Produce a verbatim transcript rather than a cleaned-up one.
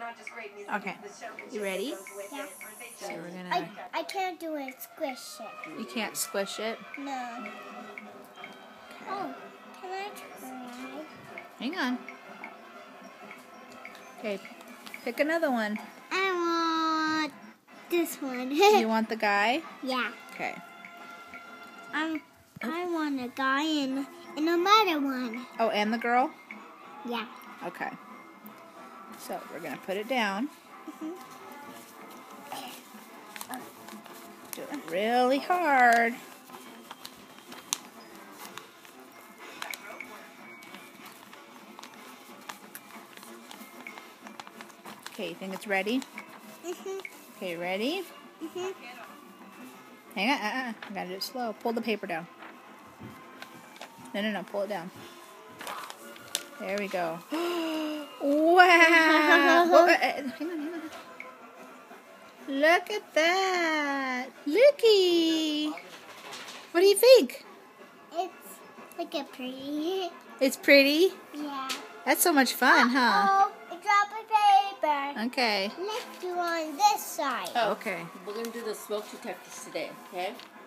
Okay, you ready? Yeah. So we're gonna. I, I can't do it. Squish it. You can't squish it. No. Okay. Oh, can I try? Hang on. Okay, pick another one. I want this one. You want the guy? Yeah. Okay. Um, I want a guy and, and another one. Oh, and the girl? Yeah. Okay. So we're gonna put it down. Mm-hmm. Do it really hard. Okay, you think it's ready? Mm-hmm. Okay, ready? Mm-hmm. Hang on, uh-uh. I gotta do it slow. Pull the paper down. No, no, no, pull it down. There we go. Wow! Whoa, uh, uh, hang on, hang on. Look at that! Looky! What do you think? It's like a pretty. It's pretty? Yeah. That's so much fun, huh? Oh, I dropped my paper. Okay. Let's do on this side. Okay. We're going to do the smoke detectors today, okay?